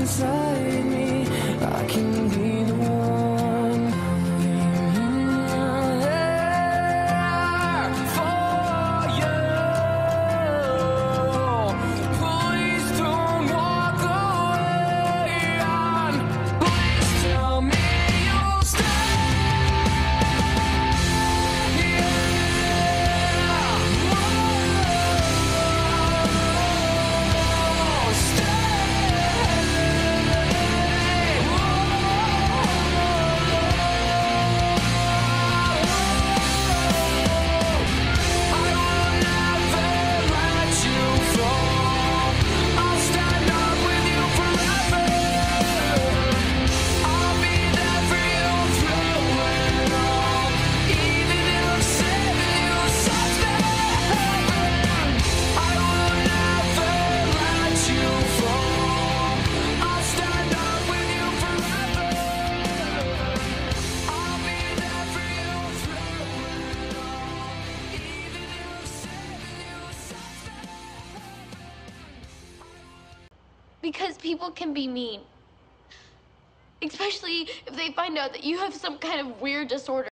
inside me. I can be the one there for you. Please don't walk away, and please tell me you'll stay. Because people can be mean. Especially if they find out that you have some kind of weird disorder.